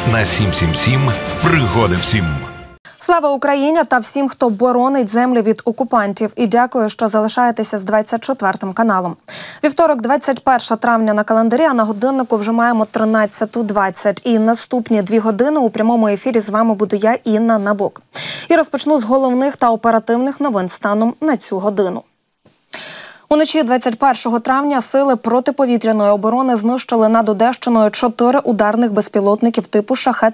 на 777 пригоди всім. Слава Україні та всім, хто боронить землю від окупантів. І дякую, що залишаєтеся з 24 каналом. Вівторок, 21 травня на календарі, а на годиннику вже маємо 13:20. І наступні 2 години у прямому ефірі з вами буду я, Інна Набок. І розпочну з головних та оперативних новин станом на цю годину. Уночі 21 травня сили протиповітряної оборони знищили над Одещиною 4 ударних безпілотників типу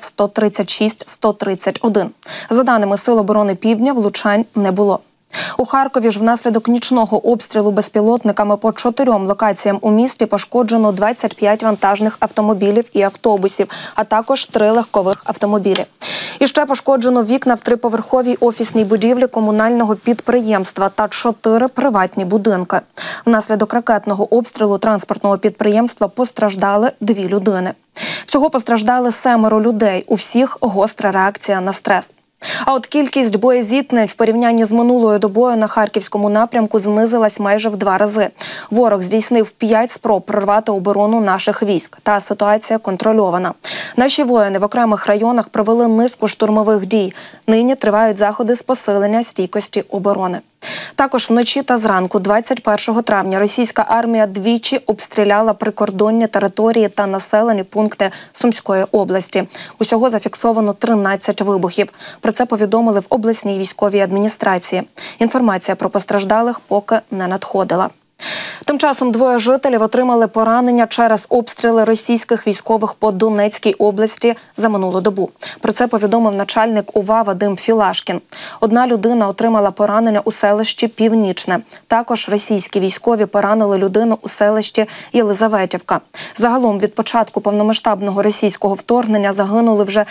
«Шахет-136-131». За даними Сил оборони Півдня, влучань не було. У Харкові ж внаслідок нічного обстрілу безпілотниками по 4 локаціям у місті пошкоджено 25 вантажних автомобілів і автобусів, а також 3 легкових автомобілі. І ще пошкоджено вікна в 3-поверховій офісній будівлі комунального підприємства та 4 приватні будинки. Внаслідок ракетного обстрілу транспортного підприємства постраждали 2 людини. Всього постраждали 7 людей. У всіх гостра реакція на стрес. А от кількість боєзіткнень в порівнянні з минулою добою на Харківському напрямку знизилась майже в 2 рази. Ворог здійснив 5 спроб прорвати оборону наших військ. Та ситуація контрольована. Наші воїни в окремих районах провели низку штурмових дій. Нині тривають заходи з посилення стійкості оборони. Також вночі та зранку 21 травня російська армія двічі обстріляла прикордонні території та населені пункти Сумської області. Усього зафіксовано 13 вибухів. Про це повідомили в обласній військовій адміністрації. Інформація про постраждалих поки не надходила. Тим часом 2 жителів отримали поранення через обстріли російських військових по Донецькій області за минулу добу. Про це повідомив начальник ОВА Вадим Філашкін. 1 людина отримала поранення у селищі Північне. Також російські військові поранили людину у селищі Єлизаветівка. Загалом від початку повномасштабного російського вторгнення загинули вже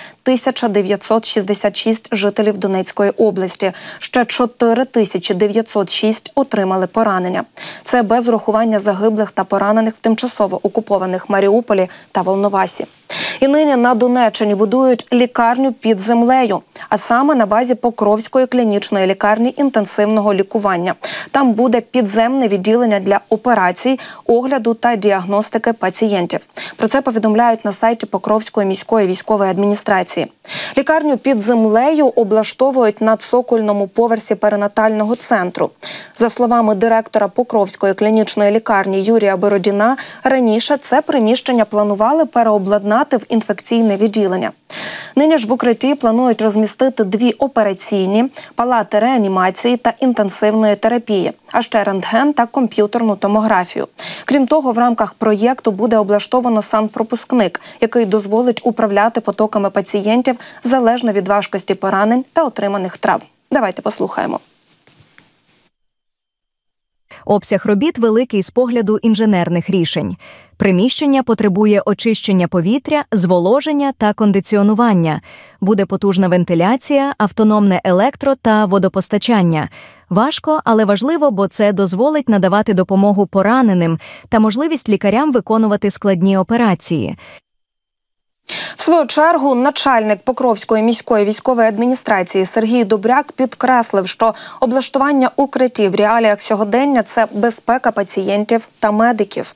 1966 жителів Донецької області. Ще 4906 отримали поранення. Це без урахування загиблих та поранених в тимчасово окупованих Маріуполі та Волновасі. І нині на Донеччині будують лікарню під землею, а саме на базі Покровської клінічної лікарні інтенсивного лікування. Там буде підземне відділення для операцій, огляду та діагностики пацієнтів. Про це повідомляють на сайті Покровської міської військової адміністрації. Лікарню під землею облаштовують на цокольному поверсі перинатального центру. За словами директора Покровської клінічної лікарні Юрія Бородіна, раніше це приміщення планували переобладнати в інфекційне відділення. Нині ж в укритті планують розмістити 2 операційні, палати реанімації та інтенсивної терапії, а ще рентген та комп'ютерну томографію. Крім того, в рамках проєкту буде облаштовано санпропускник, який дозволить управляти потоками пацієнтів залежно від важкості поранень та отриманих травм. Давайте послухаємо. Обсяг робіт великий з погляду інженерних рішень. Приміщення потребує очищення повітря, зволоження та кондиціонування. Буде потужна вентиляція, автономне електро- та водопостачання. Важко, але важливо, бо це дозволить надавати допомогу пораненим та можливість лікарям виконувати складні операції. В свою чергу, начальник Покровської міської військової адміністрації Сергій Добряк підкреслив, що облаштування укриттів в реаліях сьогодення – це безпека пацієнтів та медиків.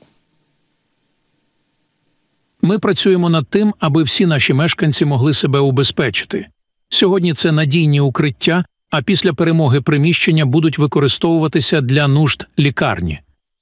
Ми працюємо над тим, аби всі наші мешканці могли себе убезпечити. Сьогодні це надійні укриття, а після перемоги приміщення будуть використовуватися для нужд лікарні.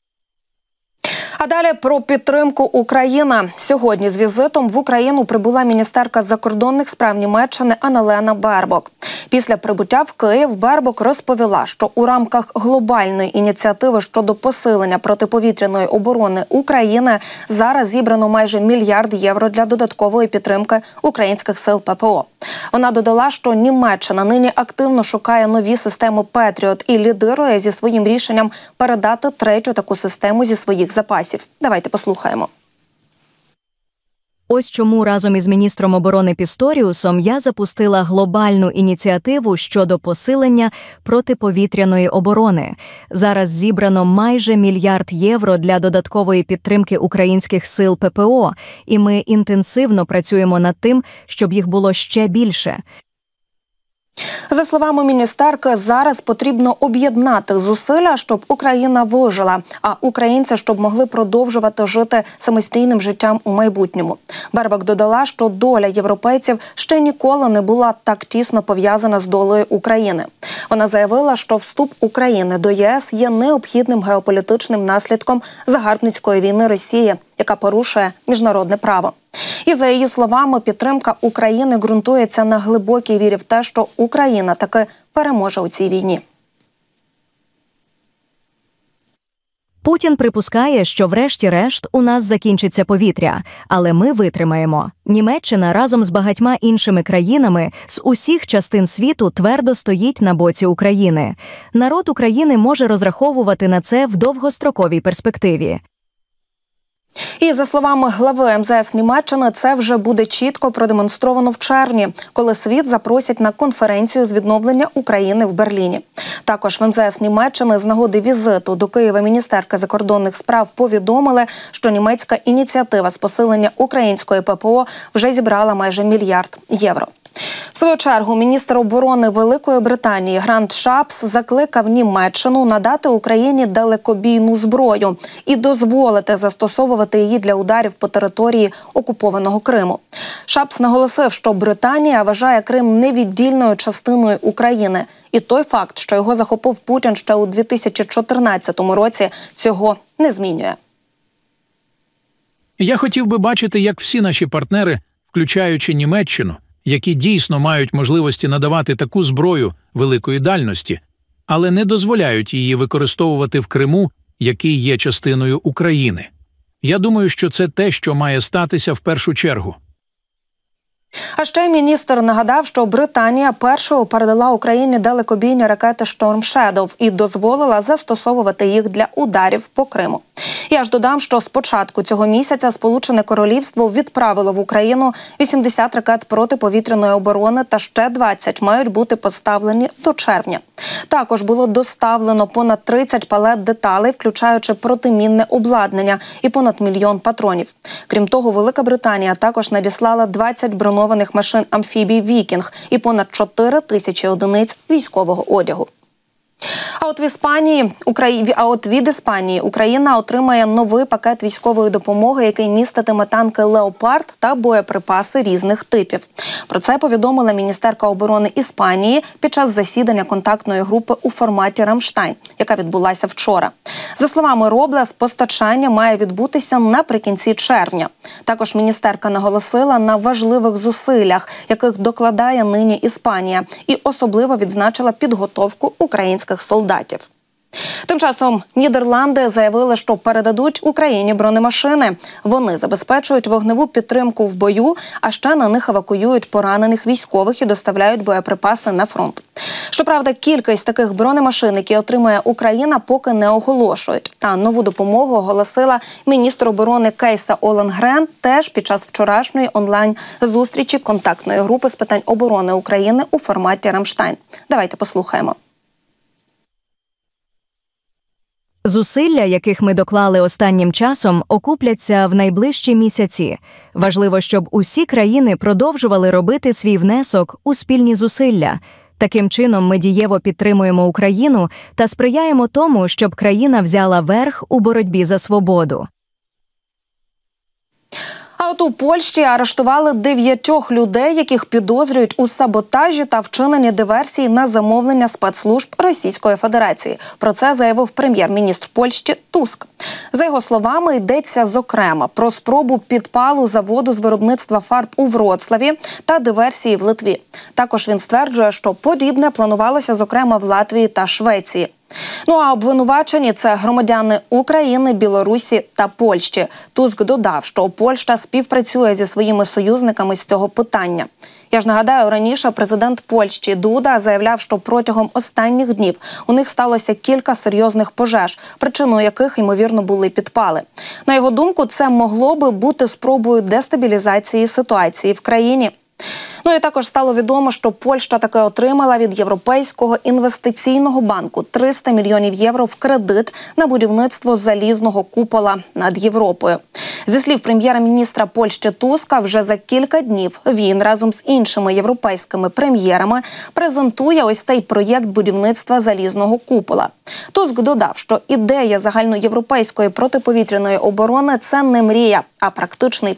А далі про підтримку України. Сьогодні з візитом в Україну прибула міністерка закордонних справ Німеччини Анналена Бербок. Після прибуття в Київ Бербок розповіла, що у рамках глобальної ініціативи щодо посилення протиповітряної оборони України зараз зібрано майже 1 мільярд євро для додаткової підтримки українських сил ППО. Вона додала, що Німеччина нині активно шукає нові системи «Петріот» і лідирує зі своїм рішенням передати 3-ю таку систему зі своїх запасів. Давайте послухаємо. Ось чому разом із міністром оборони Пісторіусом я запустила глобальну ініціативу щодо посилення протиповітряної оборони. Зараз зібрано майже 1 мільярд євро для додаткової підтримки українських сил ППО, і ми інтенсивно працюємо над тим, щоб їх було ще більше. За словами міністерки, зараз потрібно об'єднати зусилля, щоб Україна вижила, а українці, щоб могли продовжувати жити самостійним життям у майбутньому. Бербак додала, що доля європейців ще ніколи не була так тісно пов'язана з долею України. Вона заявила, що вступ України до ЄС є необхідним геополітичним наслідком загарбницької війни Росії, яка порушує міжнародне право. І за її словами, підтримка України ґрунтується на глибокій вірі в те, що Україна таки переможе у цій війні. Путін припускає, що врешті-решт у нас закінчиться повітря, але ми витримаємо. Німеччина разом з багатьма іншими країнами з усіх частин світу твердо стоїть на боці України. Народ України може розраховувати на це в довгостроковій перспективі. І, за словами глави МЗС Німеччини, це вже буде чітко продемонстровано в червні, коли світ запросять на конференцію з відновлення України в Берліні. Також в МЗС Німеччини з нагоди візиту до Києва міністерки закордонних справ повідомили, що німецька ініціатива з посилення української ППО вже зібрала майже $1 мільярд. В свою чергу, міністр оборони Великої Британії Грант Шапс закликав Німеччину надати Україні далекобійну зброю і дозволити застосовувати її для ударів по території окупованого Криму. Шапс наголосив, що Британія вважає Крим невіддільною частиною України. І той факт, що його захопив Путін ще у 2014 році, цього не змінює. Я хотів би бачити, як всі наші партнери, включаючи Німеччину, які дійсно мають можливості надавати таку зброю великої дальності, але не дозволяють її використовувати в Криму, який є частиною України. Я думаю, що це те, що має статися в першу чергу. А ще міністр нагадав, що Британія першою передала Україні далекобійні ракети «Шторм Шедоу» і дозволила застосовувати їх для ударів по Криму. Я ж додам, що з початку цього місяця Сполучене Королівство відправило в Україну 80 ракет протиповітряної оборони та ще 20 мають бути поставлені до червня. Також було доставлено понад 30 палет деталей, включаючи протимінне обладнання і понад 1 мільйон патронів. Крім того, Велика Британія також надіслала 20 броньованих машин-амфібій «Вікінг» і понад 4 тисячі одиниць військового одягу. А от від Іспанії Україна отримає новий пакет військової допомоги, який міститиме танки «Леопард» та боєприпаси різних типів. Про це повідомила міністерка оборони Іспанії під час засідання контактної групи у форматі «Рамштайн», яка відбулася вчора. За словами Роблес, постачання має відбутися наприкінці червня. Також міністерка наголосила на важливих зусиллях, яких докладає нині Іспанія, і особливо відзначила підготовку українських солдатів. Тим часом Нідерланди заявили, що передадуть Україні бронемашини. Вони забезпечують вогневу підтримку в бою, а ще на них евакуюють поранених військових і доставляють боєприпаси на фронт. Щоправда, кількість таких бронемашин, які отримає Україна, поки не оголошують. Та нову допомогу оголосила міністр оборони Кейса Оленгрен теж під час вчорашньої онлайн-зустрічі контактної групи з питань оборони України у форматі «Рамштайн». Давайте послухаємо. Зусилля, яких ми доклали останнім часом, окупляться в найближчі місяці. Важливо, щоб усі країни продовжували робити свій внесок у спільні зусилля. Таким чином ми дієво підтримуємо Україну та сприяємо тому, щоб країна взяла верх у боротьбі за свободу. А от у Польщі арештували 9 людей, яких підозрюють у саботажі та вчиненні диверсій на замовлення спецслужб Російської Федерації. Про це заявив прем'єр-міністр Польщі Туск. За його словами, йдеться зокрема про спробу підпалу заводу з виробництва фарб у Вроцлаві та диверсії в Литві. Також він стверджує, що подібне планувалося зокрема в Латвії та Швеції. А обвинувачені – це громадяни України, Білорусі та Польщі. Туск додав, що Польща співпрацює зі своїми союзниками з цього питання. Я ж нагадаю, раніше президент Польщі Дуда заявляв, що протягом останніх днів у них сталося кілька серйозних пожеж, причиною яких, ймовірно, були підпали. На його думку, це могло би бути спробою дестабілізації ситуації в країні. І також стало відомо, що Польща таки отримала від Європейського інвестиційного банку 300 мільйонів євро в кредит на будівництво залізного купола над Європою. Зі слів прем'єра-міністра Польщі Туска, вже за кілька днів він разом з іншими європейськими прем'єрами презентує ось цей проєкт будівництва залізного купола. Туск додав, що ідея загальноєвропейської протиповітряної оборони – це не мрія, а практичний план.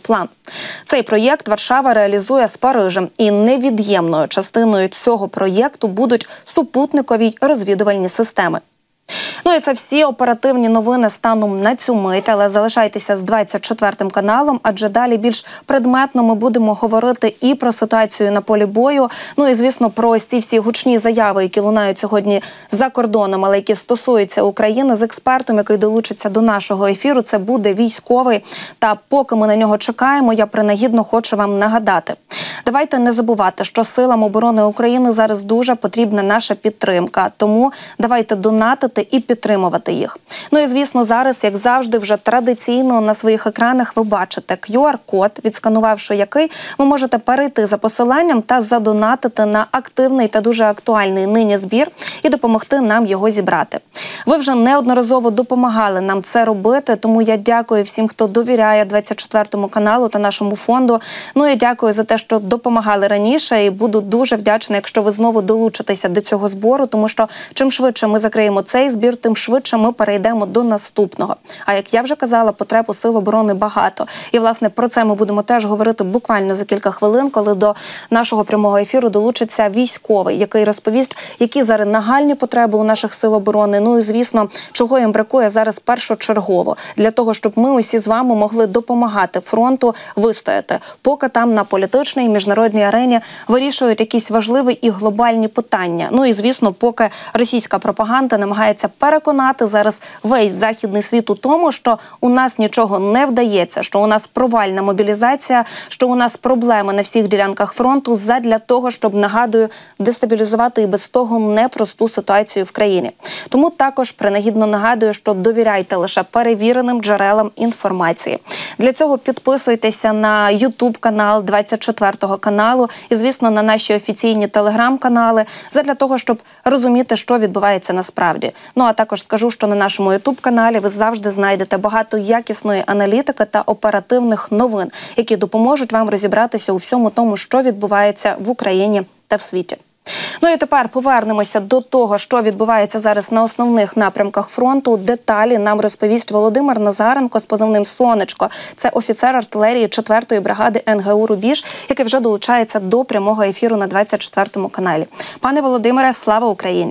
Цей проєкт Варшава реалізує з Парижем, і невід'ємною частиною цього проєкту будуть супутникові розвідувальні системи. Ну і це всі оперативні новини станом на цю мить, але залишайтеся з 24 каналом, адже далі більш предметно ми будемо говорити і про ситуацію на полі бою, ну і, звісно, про ось ці всі гучні заяви, які лунають сьогодні за кордоном, але які стосуються України, з експертом, який долучиться до нашого ефіру. Це буде військовий. Та поки ми на нього чекаємо, я принагідно хочу вам нагадати. Давайте не забувати, що силам оборони України зараз дуже потрібна наша підтримка. Тому давайте донатити і підтримувати їх. Ну і, звісно, зараз, як завжди, вже традиційно на своїх екранах ви бачите QR-код, відсканувавши який, ви можете перейти за посиланням та задонатити на активний та дуже актуальний нині збір і допомогти нам його зібрати. Ви вже неодноразово допомагали нам це робити, тому я дякую всім, хто довіряє 24 каналу та нашому фонду. Ну і дякую за те, що допомагали раніше, і буду дуже вдячна, якщо ви знову долучитеся до цього збору, тому що чим швидше ми закриємо цей збір, тим швидше ми перейдемо до наступного. А як я вже казала, потреб у Сил оборони багато. І, власне, про це ми будемо теж говорити буквально за кілька хвилин, коли до нашого прямого ефіру долучиться військовий, який розповість, які зараз нагальні потреби у наших Сил оборони, ну і, звісно, чого їм бракує зараз першочергово, для того, щоб ми усі з вами могли допомагати фронту вистояти, поки там на політичній і міжнародній арені вирішують якісь важливі і глобальні питання. Ну і, звісно, поки російська пропаганда намагається переконати зараз весь західний світ у тому, що у нас нічого не вдається, що у нас провальна мобілізація, що у нас проблеми на всіх ділянках фронту задля того, щоб, нагадую, дестабілізувати і без того непросту ситуацію в країні. Тому також принагідно нагадую, що довіряйте лише перевіреним джерелам інформації. Для цього підписуйтеся на YouTube-канал 24 каналу і, звісно, на наші офіційні телеграм-канали, задля того, щоб розуміти, що відбувається насправді. Ну, а також скажу, що на нашому YouTube-каналі ви завжди знайдете багато якісної аналітики та оперативних новин, які допоможуть вам розібратися у всьому тому, що відбувається в Україні та в світі. Ну і тепер повернемося до того, що відбувається зараз на основних напрямках фронту. Деталі нам розповість Володимир Назаренко з позивним «Сонечко». Це офіцер артилерії 4-ї бригади НГУ «Рубіж», який вже долучається до прямого ефіру на 24 каналі. Пане Володимире, слава Україні!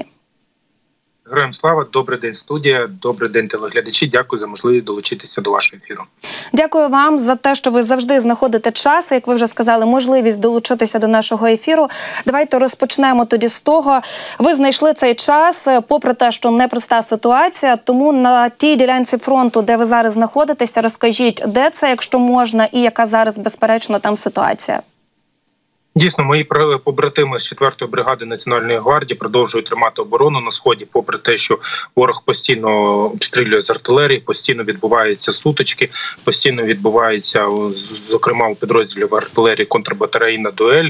Героям слава, добрий день, студія, добрий день, телеглядачі. Дякую за можливість долучитися до вашого ефіру. Дякую вам за те, що ви завжди знаходите час, як ви вже сказали, можливість долучитися до нашого ефіру. Давайте розпочнемо тоді з того. Ви знайшли цей час, попри те, що непроста ситуація, тому на тій ділянці фронту, де ви зараз знаходитеся, розкажіть, де це, якщо можна, і яка зараз, безперечно, там ситуація? Дійсно, мої побратими з 4-ї бригади Національної гвардії продовжують тримати оборону на Сході, попри те, що ворог постійно обстрілює з артилерії, постійно відбуваються сутички, постійно відбувається, зокрема, у підрозділів артилерії контрбатарейна дуель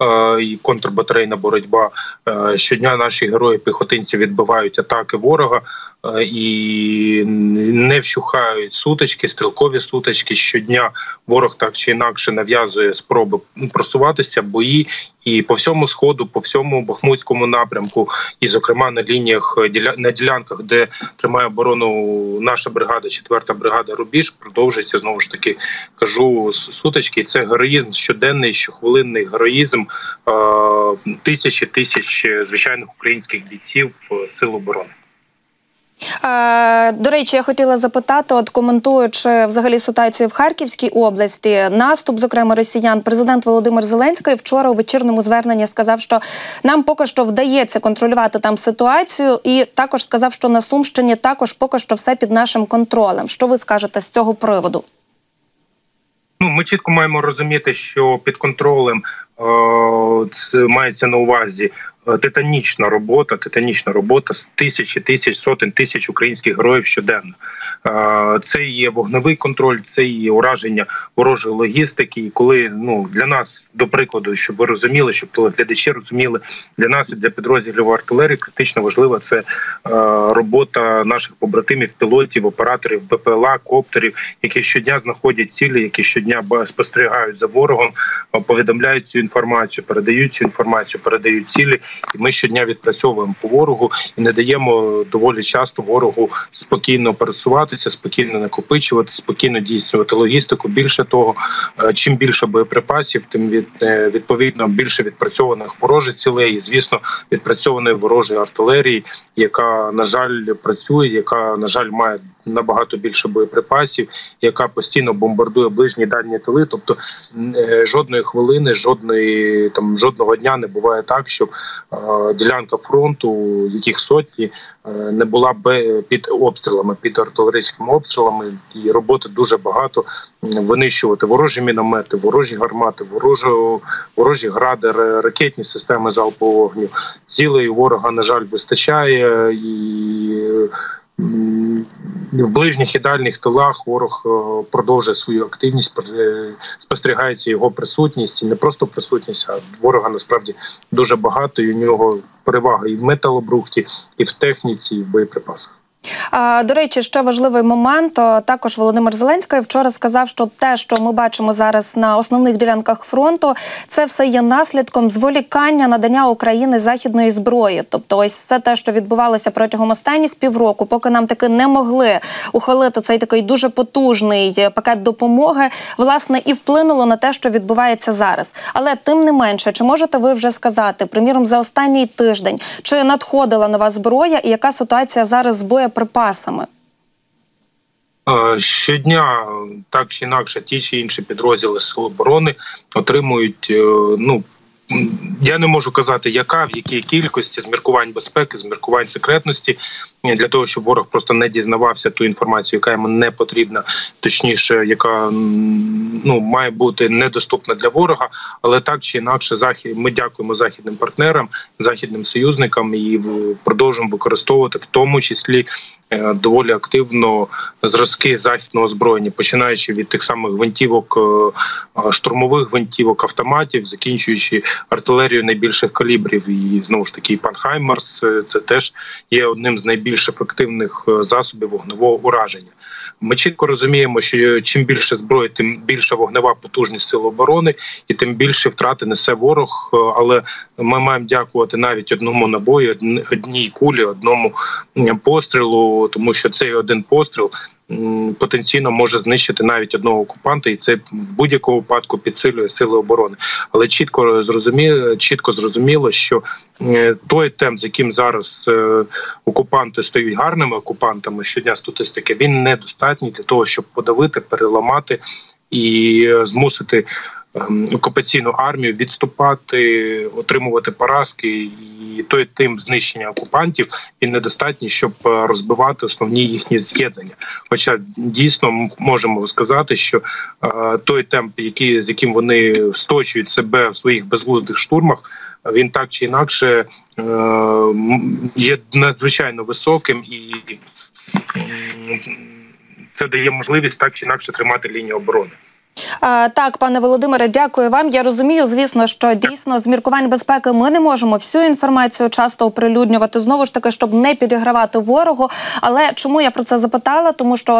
і контрбатарейна боротьба. Щодня наші герої-піхотинці відбивають атаки ворога і не вщухають сутички, стрілкові сутички. Щодня ворог так чи інакше нав'язує спроби просуватися, бої. І по всьому Сходу, по всьому Бахмутському напрямку, і, зокрема, на лініях, на ділянках, де тримає оборону наша бригада, 4-та бригада «Рубіж», продовжується, знову ж таки, кажу, сутички. І це героїзм, щоденний, щохвилинний героїзм тисяч звичайних українських бійців Сил оборони. До речі, я хотіла запитати, от коментуючи взагалі ситуацію в Харківській області, наступ, зокрема, росіян, президент Володимир Зеленський вчора у вечірньому зверненні сказав, що нам поки що вдається контролювати там ситуацію, і також сказав, що на Сумщині також поки що все під нашим контролем. Що ви скажете з цього приводу? Ми чітко маємо розуміти, що під контролем це мається на увазі титанічна робота з тисяч, сотень тисяч українських героїв щоденно. Це є вогневий контроль, це є ураження ворожої логістики. І коли для нас, до прикладу, щоб ви розуміли, щоб телеглядачі розуміли, для нас і для підрозділів артилерії критично важлива це робота наших побратимів, пілотів, операторів БПЛА, коптерів, які щодня знаходять цілі, які щодня спостерігають за ворогом, повідомляють цю інформацію, передають цю інформацію, передають цілі. І ми щодня відпрацьовуємо по ворогу і не даємо доволі часто ворогу спокійно пересуватися, спокійно накопичувати, спокійно дійснювати логістику. Більше того, чим більше боєприпасів, тим відповідно більше відпрацьованих ворожих цілей і, звісно, відпрацьованої ворожої артилерії, яка, на жаль, працює, яка, на жаль, має набагато більше боєприпасів, яка постійно бомбардує ближні дальні тили. Тобто жодної хвилини, жодного дня не буває так, щоб ділянка фронту, яких сотні, не була під обстрілами, під артилерійськими обстрілами. І роботи дуже багато. Винищувати ворожі міномети, ворожі гармати, ворожі гради, ракетні системи залпового вогню. Цілей ворога, на жаль, вистачає, і в ближніх і дальніх тилах ворог продовжує свою активність, спостерігається його присутність, і не просто присутність, а ворога насправді дуже багато, і у нього перевага і в металобрухті, і в техніці, і в боєприпасах. До речі, ще важливий момент. Також Володимир Зеленський вчора сказав, що те, що ми бачимо зараз на основних ділянках фронту, це все є наслідком зволікання надання Україні західної зброї. Тобто ось все те, що відбувалося протягом останніх півроку, поки нам таки не могли ухвалити цей такий дуже потужний пакет допомоги, власне, і вплинуло на те, що відбувається зараз. Але тим не менше, чи можете ви вже сказати, приміром, за останній тиждень, чи надходила нова зброя і яка ситуація зараз з боєприпасами? Щодня, так чи інакше, ті чи інші підрозділи Сил оборони отримують, я не можу казати, в якій кількості, з міркувань безпеки, з міркувань секретності, для того, щоб ворог просто не дізнавався ту інформацію, яка йому не потрібна, точніше, яка має бути недоступна для ворога. Але так чи інакше, ми дякуємо західним партнерам, західним союзникам і продовжуємо використовувати в тому числі доволі активно зразки західного озброєння, починаючи від тих самих гвинтівок, штурмових гвинтівок, автоматів, закінчуючи артилерією найбільших калібрів. І знову ж таки, пан Хаймарс – це теж є одним з найбільш ефективних засобів вогневого ураження. Ми чітко розуміємо, що чим більше зброї, тим більша вогнева потужність Сил оборони і тим більше втрати несе ворог. Але ми маємо дякувати навіть одному набою, одній кулі, одному пострілу, тому що цей один постріл потенційно може знищити навіть одного окупанта, і це в будь-якому випадку підсилює Сили оборони. Але чітко зрозуміло, що той темп, з яким зараз окупанти стають гарними окупантами, щодня статистики, він недостатній для того, щоб подавити, переламати і змусити окупаційну армію відступати, отримувати поразки, і той темп знищення окупантів він недостатній, щоб розбивати основні їхні з'єднання. Хоча дійсно ми можемо сказати, що той темп, з яким вони сточують себе в своїх безглуздих штурмах, він так чи інакше є надзвичайно високим, і це дає можливість так чи інакше тримати лінію оборони. Так, пане Володимире, дякую вам. Я розумію, звісно, що дійсно з міркувань безпеки ми не можемо всю інформацію часто оприлюднювати, знову ж таки, щоб не підігравати ворогу. Але чому я про це запитала? Тому що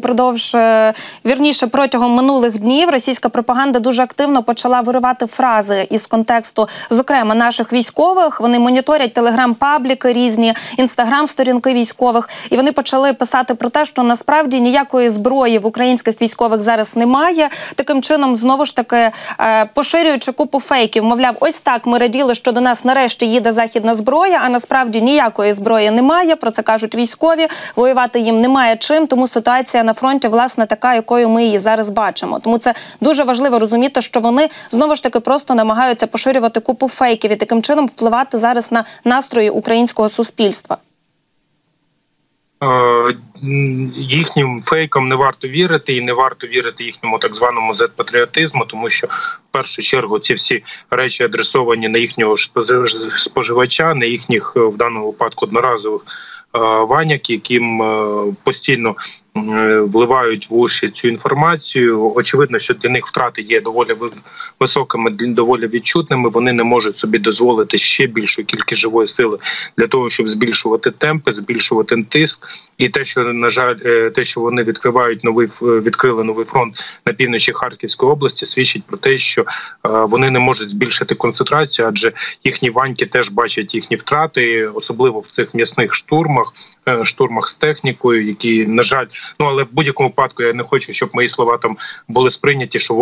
протягом минулих днів російська пропаганда дуже активно почала виривати фрази із контексту, зокрема, наших військових. Вони моніторять телеграм-пабліки різні, інстаграм-сторінки військових, і вони почали писати про те, що насправді ніякої зброї в українських військових зараз немає. Таким чином, знову ж таки, поширюючи купу фейків, мовляв, ось так ми раділи, що до нас нарешті їде західна зброя, а насправді ніякої зброї немає, про це кажуть військові, воювати їм немає чим, тому ситуація на фронті, власне, така, якою ми її зараз бачимо. Тому це дуже важливо розуміти, що вони, знову ж таки, просто намагаються поширювати купу фейків і таким чином впливати зараз на настрої українського суспільства. Їхнім фейкам не варто вірити, і не варто вірити їхньому так званому зет-патріотизму, тому що в першу чергу ці всі речі адресовані на їхнього споживача, на їхніх в даному випадку одноразових ваняк, яким постійно вливають в уші цю інформацію. Очевидно, що для них втрати є доволі високими, доволі відчутними. Вони не можуть собі дозволити ще більшу кількість живої сили для того, щоб збільшувати темпи, збільшувати тиск. І те, що, на жаль, те, що вони відкрили новий фронт на півночі Харківської області, свідчить про те, що вони не можуть збільшити концентрацію, адже їхні ваньки теж бачать їхні втрати, особливо в цих м'ясних штурмах з технікою, які, на жаль, але в будь-якому випадку я не хочу, щоб мої слова там були сприйняті, що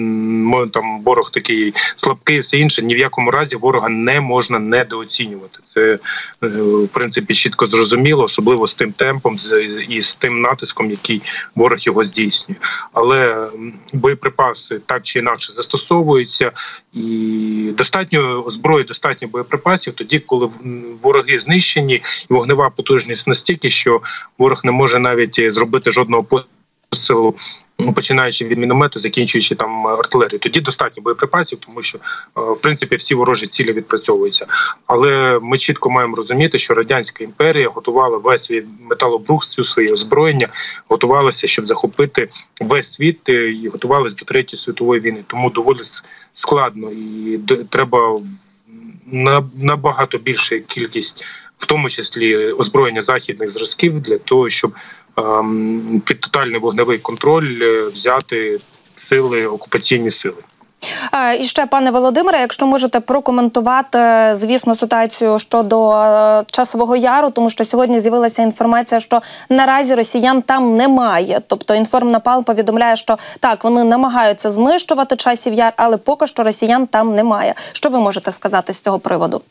ворог такий слабкий і все інше. Ні в якому разі ворога не можна недооцінювати. Це, в принципі, чітко зрозуміло, особливо з тим темпом і з тим натиском, який ворог його здійснює. Але боєприпаси так чи інакше застосовуються, і достатньо зброї, достатньо боєприпасів тоді, коли вороги знищені, і вогнева потужність настільки, що ворог не може навіть зробити жодного пострілу, починаючи від міномету, закінчуючи там артилерію. Тоді достатньо боєприпасів, тому що, в принципі, всі ворожі цілі відпрацьовуються. Але ми чітко маємо розуміти, що Радянська імперія готувала весь свій металобрухт, всю своє озброєння, готувалася, щоб захопити весь світ, і готувалася до Третьої світової війни. Тому доволі складно, і треба набагато більша кількість, в тому числі озброєння західних зразків, для того, щоб під тотальний вогневий контроль взяти окупаційні сили. І ще, пане Володимире, якщо можете прокоментувати, звісно, ситуацію щодо Часового Яру, тому що сьогодні з'явилася інформація, що наразі росіян там немає. Тобто Інформнапалм повідомляє, що так, вони намагаються знищувати Часів Яр, але поки що росіян там немає. Що ви можете сказати з цього приводу?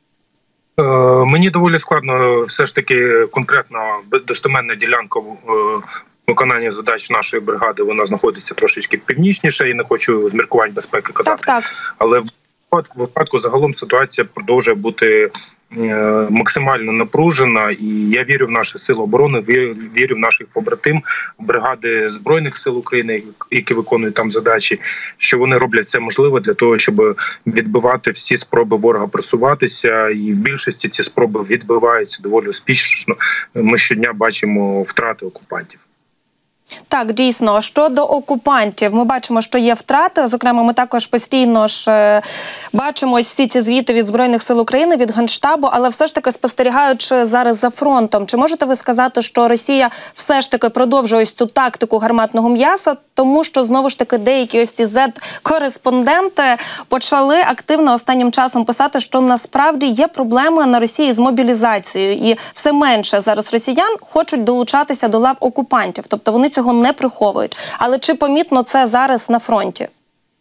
Мені доволі складно все ж таки конкретно достеменна ділянка виконання задач нашої бригади, вона знаходиться трошечки північніше, і не хочу з міркувань безпеки казати. Так. Але в випадку загалом ситуація продовжує бути максимально напружена, і я вірю в наші сили оборони, вірю в наших побратим, бригади Збройних сил України, які виконують там задачі, що вони роблять все можливе для того, щоб відбивати всі спроби ворога просуватися, і в більшості ці спроби відбиваються доволі успішно. Ми щодня бачимо втрати окупантів. Так, дійсно. Щодо окупантів, ми бачимо, що є втрати. Зокрема, ми також постійно ж бачимо ось всі ці звіти від Збройних сил України, від Генштабу, але все ж таки спостерігаючи зараз за фронтом, чи можете ви сказати, що Росія все ж таки продовжує ось цю тактику гарматного м'яса, тому що, знову ж таки, деякі ось ці Z-кореспонденти почали активно останнім часом писати, що насправді є проблеми на Росії з мобілізацією, і все менше зараз росіян хочуть долучатися до лав окупантів, тобто вони цього не приховують. Але чи помітно це зараз на фронті?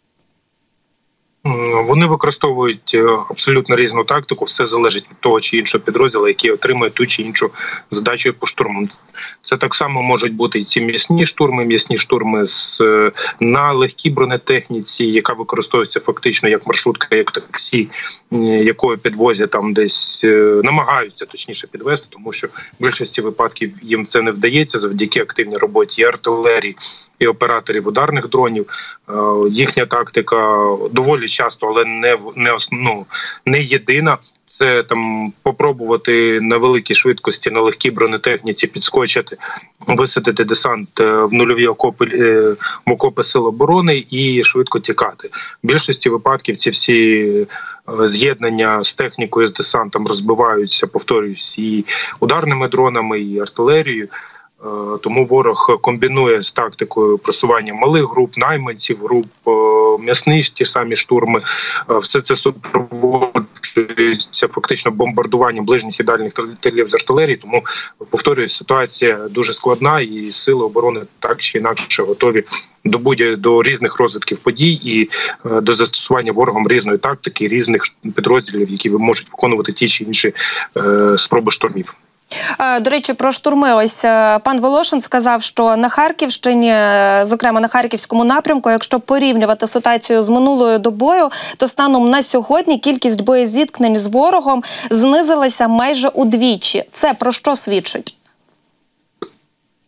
Вони використовують абсолютно різну тактику, все залежить від того чи іншого підрозділу, який отримує ту чи іншу задачу по штурму. Це так само можуть бути і ці м'ясні штурми на легкій бронетехніці, яка використовується фактично як маршрутка, як таксі, якою підвозять там десь, намагаються точніше підвезти, тому що в більшості випадків їм це не вдається завдяки активній роботі і артилерії, і операторів ударних дронів. Їхня тактика доволі часто, але не єдина. Це там попробувати на великій швидкості, на легкій бронетехніці підскочити, висадити десант в нульові окопи сил оборони і швидко тікати. В більшості випадків ці всі з'єднання з технікою, з десантом розбиваються, повторююсь, і ударними дронами, і артилерією. Тому ворог комбінує з тактикою просування малих груп, найманців груп, м'ясні ті самі штурми. Все це супроводжується фактично бомбардуванням ближніх і дальніх тилів з артилерії. Тому, повторюю, ситуація дуже складна, і сили оборони так чи інакше готові до різних розвитків подій і до застосування ворогом різної тактики, різних підрозділів, які можуть виконувати ті чи інші спроби штурмів. До речі, про штурми. Ось пан Волошин сказав, що на Харківщині, зокрема на Харківському напрямку, якщо порівнювати ситуацію з минулою добою, то станом на сьогодні кількість боєзіткнень з ворогом знизилася майже удвічі. Це про що свідчить?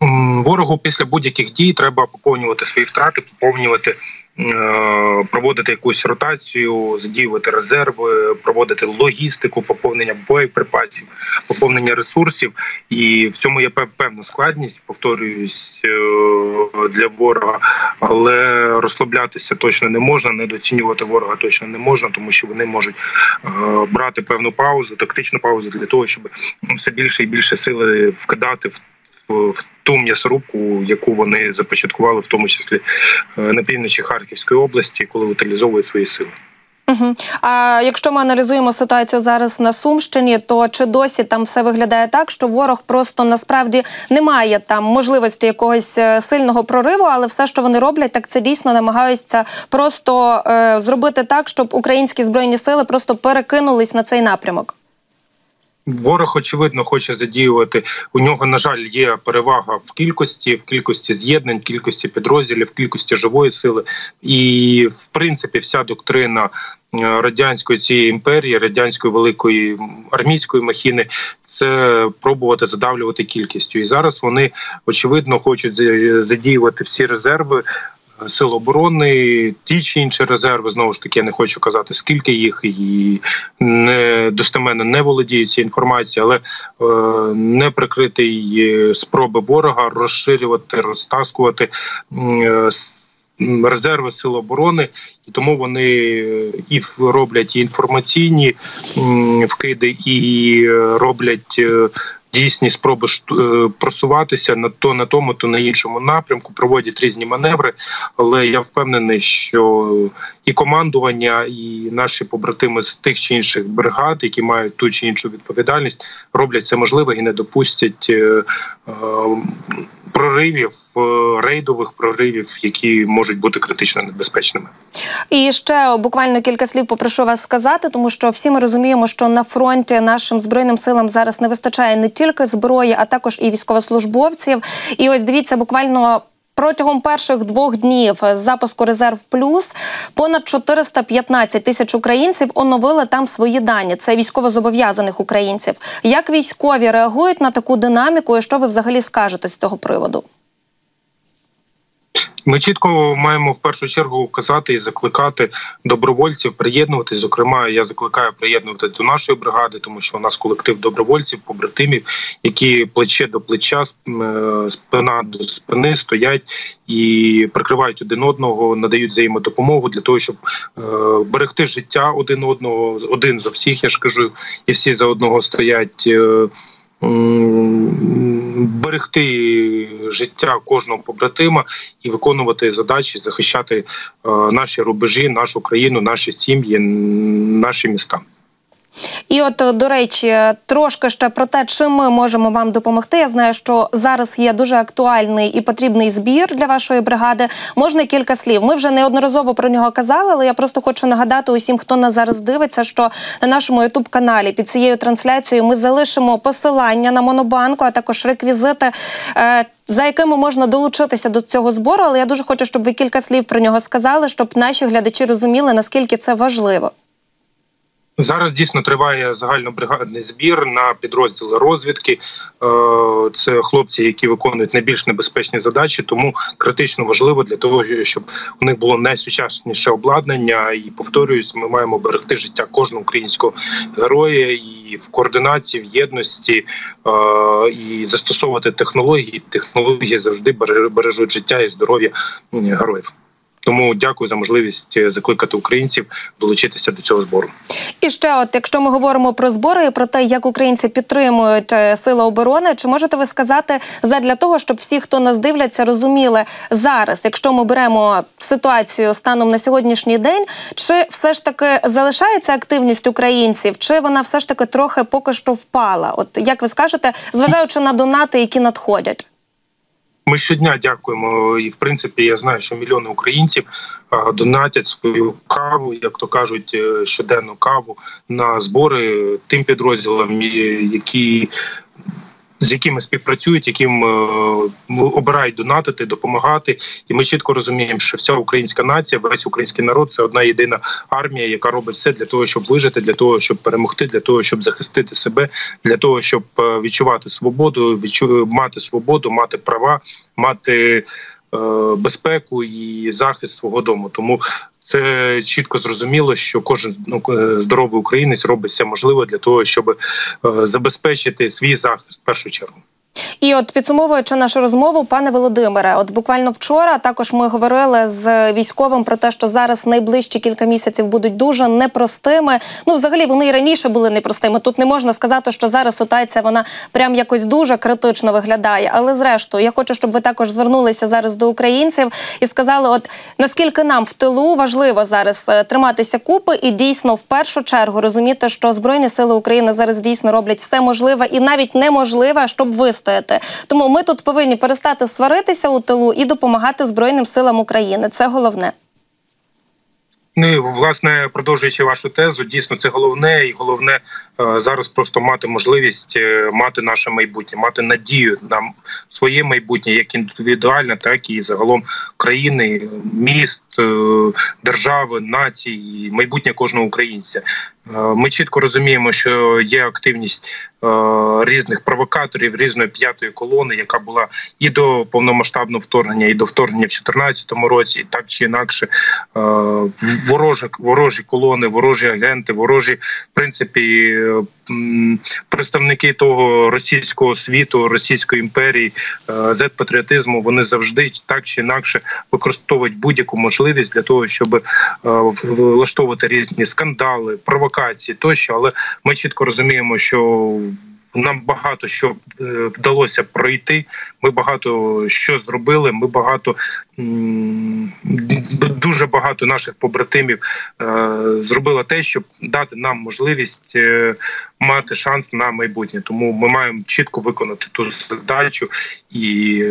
Ворогу після будь-яких дій треба поповнювати свої втрати, проводити якусь ротацію, задіювати резерви, проводити логістику, поповнення боєприпасів, поповнення ресурсів. І в цьому є певна складність, повторююсь, для ворога. Але розслаблятися точно не можна, недооцінювати ворога точно не можна, тому що вони можуть брати певну паузу, тактичну паузу для того, щоб все більше і більше сили вкидати в ту м'ясорубку, яку вони започаткували, в тому числі на півночі Харківської області, коли утилізовують свої сили. А якщо ми аналізуємо ситуацію зараз на Сумщині, то чи досі там все виглядає так, що ворог просто насправді не має там можливості якогось сильного прориву, але все, що вони роблять, так це дійсно намагаються просто зробити так, щоб українські збройні сили просто перекинулись на цей напрямок? Ворог, очевидно, хоче задіювати. У нього, на жаль, є перевага в кількості з'єднань, в кількості підрозділів, в кількості живої сили. І, в принципі, вся доктрина радянської цієї імперії, радянської великої армійської махіни – це пробувати задавлювати кількістю. І зараз вони, очевидно, хочуть задіювати всі резерви Сил оборони, ті чи інші резерви, знову ж таки, я не хочу казати, скільки їх, і достеменно не володію цією інформацією, але неприкритий спроби ворога розширювати, розтаскувати резерви Сил оборони, і тому вони і роблять і інформаційні вкиди, і роблять дійсні спроби просуватися на тому, то на іншому напрямку, проводять різні маневри, але я впевнений, що і командування, і наші побратими з тих чи інших бригад, які мають ту чи іншу відповідальність, роблять це можливе і не допустять проривів, рейдових проривів, які можуть бути критично небезпечними. І ще буквально кілька слів попрошу вас сказати, тому що всі ми розуміємо, що на фронті нашим Збройним силам зараз не вистачає не тільки зброї, а також і військовослужбовців. І ось дивіться, буквально протягом перших 2 днів з запуску «Резерв Плюс» понад 415 тисяч українців оновили там свої дані. Це військовозобов'язаних українців. Як військові реагують на таку динаміку і що ви взагалі скажете з цього приводу? Ми чітко маємо в першу чергу казати і закликати добровольців приєднуватись. Зокрема, я закликаю приєднуватись до нашої бригади, тому що у нас колектив добровольців, побратимів, які плече до плеча, спина до спини стоять і прикривають один одного, надають взаємодопомогу для того, щоб берегти життя один одного, один за всіх, я ж кажу, і всі за одного стоять, берегти життя кожного побратима і виконувати задачі, захищати наші рубежі, нашу країну, наші сім'ї, наші міста. І от, до речі, трошки ще про те, чим ми можемо вам допомогти. Я знаю, що зараз є дуже актуальний і потрібний збір для вашої бригади. Можна кілька слів? Ми вже неодноразово про нього казали, але я просто хочу нагадати усім, хто нас зараз дивиться, що на нашому YouTube-каналі під цією трансляцією ми залишимо посилання на Монобанку, а також реквізити, за якими можна долучитися до цього збору. Але я дуже хочу, щоб ви кілька слів про нього сказали, щоб наші глядачі розуміли, наскільки це важливо. Зараз дійсно триває загальнобригадний збір на підрозділи розвідки. Це хлопці, які виконують найбільш небезпечні задачі, тому критично важливо для того, щоб у них було найсучасніше обладнання. І, повторююсь, ми маємо берегти життя кожного українського героя і в координації, в єдності, і застосовувати технології. Технології завжди бережуть життя і здоров'я героїв. Тому дякую за можливість закликати українців долучитися до цього збору. І ще от, якщо ми говоримо про збори і про те, як українці підтримують Сили оборони, чи можете ви сказати, задля того, щоб всі, хто нас дивляться, розуміли зараз, якщо ми беремо ситуацію станом на сьогоднішній день, чи все ж таки залишається активність українців, чи вона все ж таки трохи поки що впала? От як ви скажете, зважаючи на донати, які надходять? Ми щодня дякуємо, і в принципі я знаю, що мільйони українців донатять свою каву, як то кажуть, щоденну каву на збори тим підрозділам, які з якими співпрацюють, яким обирають донатити, допомагати. І ми чітко розуміємо, що вся українська нація, весь український народ – це одна єдина армія, яка робить все для того, щоб вижити, для того, щоб перемогти, для того, щоб захистити себе, для того, щоб відчувати свободу, мати права, мати безпеку і захист свого дому. Тому це чітко зрозуміло, що кожен здоровий українець робить все можливе для того, щоб забезпечити свій захист в першу чергу. І от підсумовуючи нашу розмову, пане Володимире, от буквально вчора також ми говорили з військовим про те, що зараз найближчі кілька місяців будуть дуже непростими. Ну, взагалі, вони і раніше були непростими. Тут не можна сказати, що зараз ситуація, вона прям якось дуже критично виглядає. Але зрештою, я хочу, щоб ви також звернулися зараз до українців і сказали, от наскільки нам в тилу важливо зараз триматися купи і дійсно в першу чергу розуміти, що Збройні Сили України зараз дійсно роблять все можливе і навіть неможливе, щоб вистояти. Тому ми тут повинні перестати сваритися у тилу і допомагати Збройним силам України. Це головне. Ну і, власне, продовжуючи вашу тезу, дійсно це головне. І головне зараз просто мати можливість мати наше майбутнє, мати надію на своє майбутнє, як індивідуальне, так і загалом країни, міст, держави, нації, майбутнє кожного українця. Ми чітко розуміємо, що є активність різних провокаторів, різної п'ятої колони, яка була і до повномасштабного вторгнення, і до вторгнення в 2014 році, і так чи інакше ворожі колони, ворожі агенти, ворожі, в принципі, представники того російського світу, Російської імперії, зет-патріотизму, вони завжди так чи інакше використовують будь-яку можливість для того, щоб влаштовувати різні скандали, провокації тощо. Але ми чітко розуміємо, що нам багато що вдалося пройти, ми багато що зробили, ми дуже багато наших побратимів зробило те, щоб дати нам можливість мати шанс на майбутнє. Тому ми маємо чітко виконати ту задачу і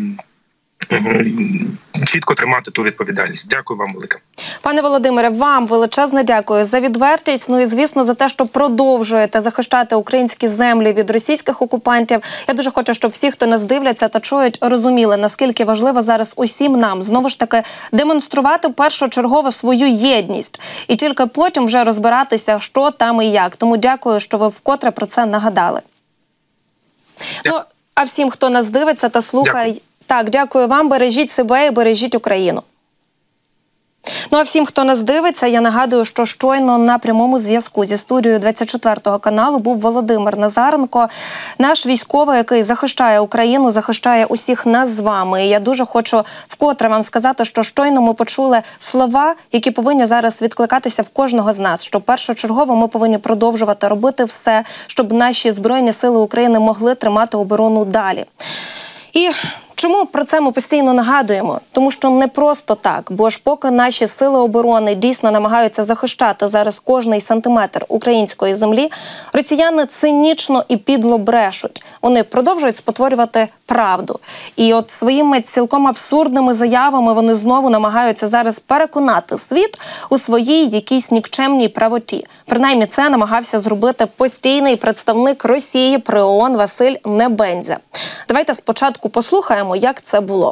чітко тримати ту відповідальність. Дякую вам велике. Пане Володимире, вам величезне дякую за відвертість, ну і, звісно, за те, що продовжуєте захищати українські землі від російських окупантів. Я дуже хочу, щоб всі, хто нас дивляться та чують, розуміли, наскільки важливо зараз усім нам, знову ж таки, демонструвати першочергово свою єдність. І тільки потім вже розбиратися, що там і як. Тому дякую, що ви вкотре про це нагадали. Ну, а всім, хто нас дивиться та слухає... Так, дякую вам, бережіть себе і бережіть Україну. Ну а всім, хто нас дивиться, я нагадую, що щойно на прямому зв'язку зі студією 24 каналу був Володимир Назаренко, наш військовий, який захищає Україну, захищає усіх нас з вами. І я дуже хочу вкотре вам сказати, що щойно ми почули слова, які повинні зараз відкликатися в кожного з нас, що першочергово ми повинні продовжувати робити все, щоб наші Збройні Сили України могли тримати оборону далі. І чому про це ми постійно нагадуємо? Тому що не просто так, бо ж поки наші сили оборони дійсно намагаються захищати зараз кожний сантиметр української землі, росіяни цинічно і підло брешуть. Вони продовжують спотворювати правду. І от своїми цілком абсурдними заявами вони знову намагаються зараз переконати світ у своїй якійсь нікчемній правоті. Принаймні це намагався зробити постійний представник Росії при ООН Василь Небензя. Давайте спочатку послухаємо, як це було.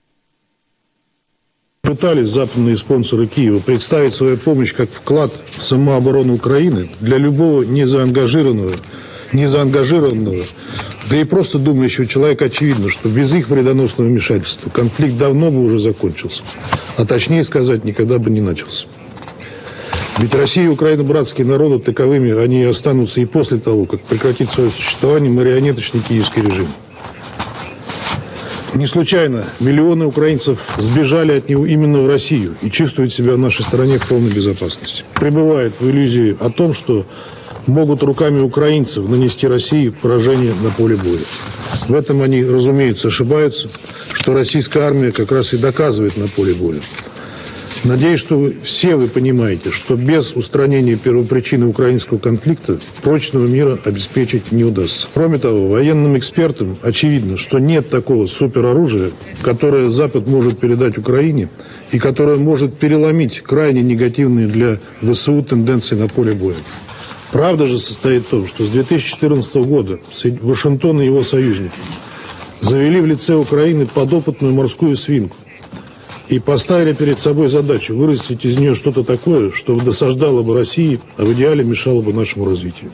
Пытались западные спонсоры Киева представить свою помощь как вклад в самооборону Украины для любого незаангажированного, да и просто думающего человека очевидно, что без их вредоносного вмешательства конфликт давно бы уже закончился, а точнее сказать, никогда бы не начался. Ведь Россия и Украина братские народы, таковыми они останутся и после того, как прекратит свое существование марионеточный киевский режим. Не случайно миллионы украинцев сбежали от него именно в Россию и чувствуют себя в нашей стране в полной безопасности. Пребывают в иллюзии о том, что могут руками украинцев нанести России поражение на поле боя. В этом они, разумеется, ошибаются, что российская армия как раз и доказывает на поле боя. Надеюсь, что все вы понимаете, что без устранения первопричины украинского конфликта прочного мира обеспечить не удастся. Кроме того, военным экспертам очевидно, что нет такого супероружия, которое Запад может передать Украине и которое может переломить крайне негативные для ВСУ тенденции на поле боя. Правда же состоит в том, что с 2014 года Вашингтон и его союзники завели в лице Украины подопытную морскую свинку и поставили перед собой задачу вырастить из нее что-то такое, что досаждало бы России, а в идеале мешало бы нашему развитию.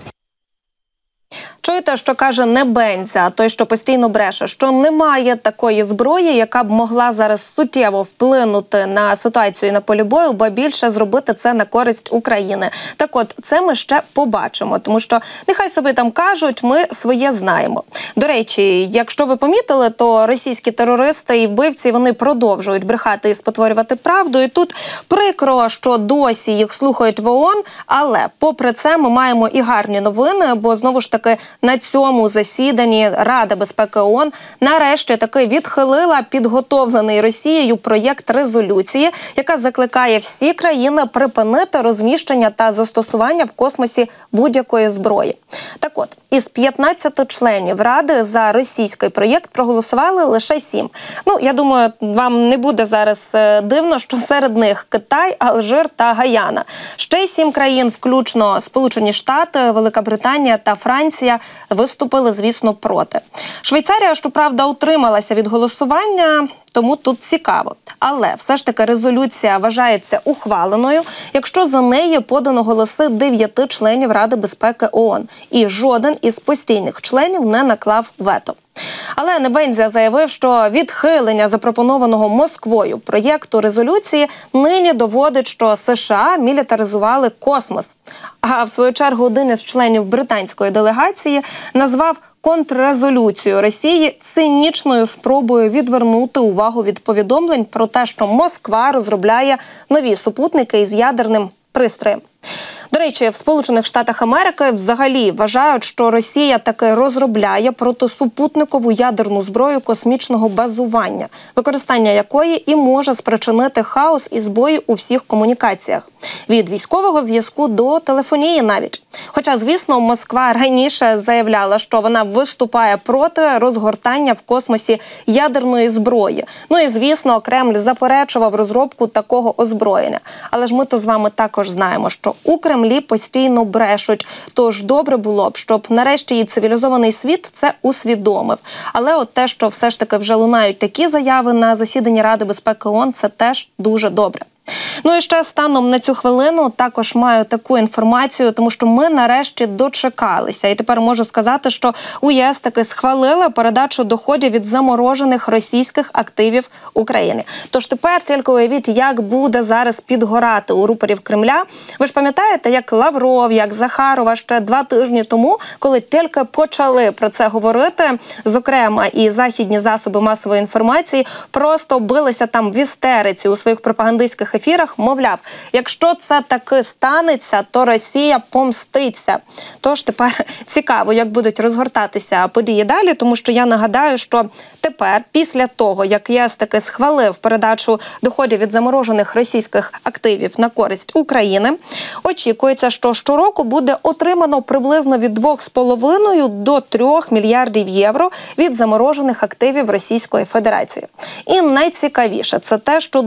Чуєте, що каже не Бензя, а той, що постійно бреше, що немає такої зброї, яка б могла зараз суттєво вплинути на ситуацію на полі бою, бо більше зробити це на користь України. Так от, це ми ще побачимо, тому що нехай собі там кажуть, ми своє знаємо. До речі, якщо ви помітили, то російські терористи і вбивці, вони продовжують брехати і спотворювати правду. І тут прикро, що досі їх слухають в ООН, але попри це ми маємо і гарні новини, бо знову ж таки на цьому засіданні Рада безпеки ООН нарешті таки відхилила підготовлений Росією проєкт резолюції, яка закликає всі країни припинити розміщення та застосування в космосі будь-якої зброї. Так от, із 15 членів Ради за російський проєкт проголосували лише 7. Ну, я думаю, вам не буде зараз дивно, що серед них Китай, Алжир та Гаяна. Ще 7 країн, включно Сполучені Штати, Велика Британія та Франція, виступили, звісно, проти. Швейцарія, щоправда, утрималася від голосування, тому тут цікаво. Але все ж таки резолюція вважається ухваленою, якщо за неї подано голоси 9 членів Ради безпеки ООН. І жоден із постійних членів не наклав вето. Але Небензя заявив, що відхилення запропонованого Москвою проєкту резолюції нині доводить, що США мілітаризували космос. А в свою чергу один із членів британської делегації назвав контррезолюцію Росії цинічною спробою відвернути увагу від повідомлень про те, що Москва розробляє нові супутники із ядерним пристроєм. До речі, в Сполучених Штатах Америки взагалі вважають, що Росія таки розробляє протисупутникову ядерну зброю космічного базування, використання якої і може спричинити хаос і збої у всіх комунікаціях. Від військового зв'язку до телефонії навіть. Хоча, звісно, Москва раніше заявляла, що вона виступає проти розгортання в космосі ядерної зброї. Ну і, звісно, Кремль заперечував розробку такого озброєння. Але ж ми то з вами також знаємо, що у Кремлі постійно брешуть. Тож добре було б, щоб нарешті і цивілізований світ це усвідомив. Але от те, що все ж таки вже лунають такі заяви на засіданні Ради безпеки ООН, це теж дуже добре. Ну і ще станом на цю хвилину також маю таку інформацію, тому що ми нарешті дочекалися. І тепер можу сказати, що УЄС таки схвалила передачу доходів від заморожених російських активів України. Тож тепер тільки уявіть, як буде зараз підгорати у рупорів Кремля. Ви ж пам'ятаєте, як Лавров, як Захарова ще 2 тижні тому, коли тільки почали про це говорити, зокрема і західні засоби масової інформації, просто билися там в істериці у своїх пропагандистських ефірах, мовляв, якщо це таки станеться, то Росія помститься. Тож тепер цікаво, як будуть розгортатися події далі, тому що я нагадаю, що тепер, після того, як ЄС таки схвалив передачу доходів від заморожених російських активів на користь України, очікується, що щороку буде отримано приблизно від 2,5 до 3 мільярдів євро від заморожених активів Російської Федерації. І найцікавіше – це те, що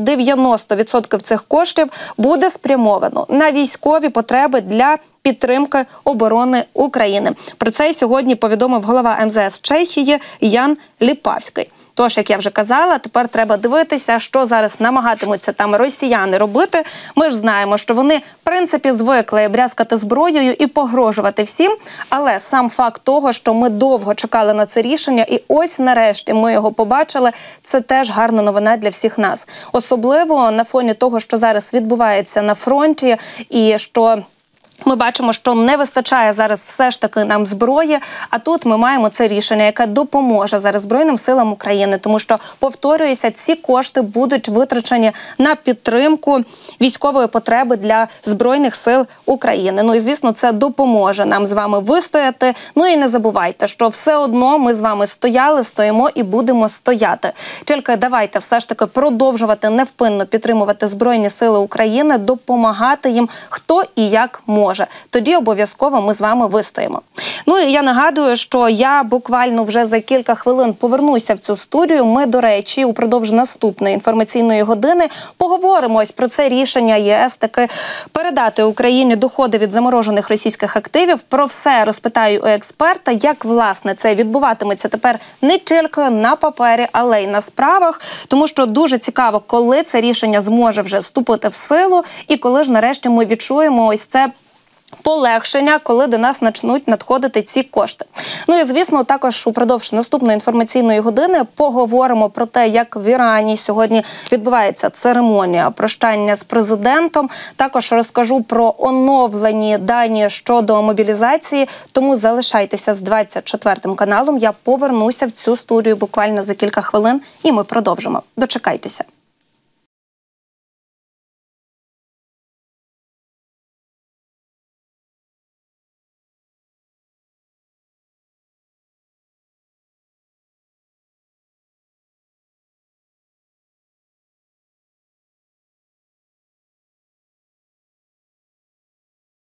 90% цих коштів буде спрямовано на військові потреби для підтримки оборони України. Про це сьогодні повідомив голова МЗС Чехії Ян Ліпавський. Тож, як я вже казала, тепер треба дивитися, що зараз намагатимуться там росіяни робити. Ми ж знаємо, що вони, в принципі, звикли брязкати зброєю і погрожувати всім. Але сам факт того, що ми довго чекали на це рішення, і ось нарешті ми його побачили, це теж гарна новина для всіх нас. Особливо на фоні того, що зараз відбувається на фронті, і що ми бачимо, що не вистачає зараз все ж таки нам зброї, а тут ми маємо це рішення, яке допоможе зараз Збройним силам України, тому що, повторююся, ці кошти будуть витрачені на підтримку військової потреби для Збройних сил України. Ну і, звісно, це допоможе нам з вами вистояти. Ну і не забувайте, що все одно ми з вами стояли, стоїмо і будемо стояти. Тільки давайте все ж таки продовжувати невпинно підтримувати Збройні сили України, допомагати їм хто і як може. Тоді обов'язково ми з вами вистоїмо. Ну Ну і я нагадую, що я буквально вже за кілька хвилин повернуся в цю студію. Ми, до речі, упродовж наступної інформаційної години поговоримо ось про це рішення ЄС таки передати Україні доходи від заморожених російських активів. Про все розпитаю у експерта, як, власне, це відбуватиметься тепер не тільки на папері, але й на справах. Тому що дуже цікаво, коли це рішення зможе вже вступити в силу і коли ж нарешті ми відчуємо ось це полегшення, коли до нас почнуть надходити ці кошти. Ну і, звісно, також упродовж наступної інформаційної години поговоримо про те, як в Ірані сьогодні відбувається церемонія прощання з президентом. Також розкажу про оновлені дані щодо мобілізації, тому залишайтеся з 24 каналом. Я повернуся в цю студію буквально за кілька хвилин і ми продовжимо. Дочекайтеся.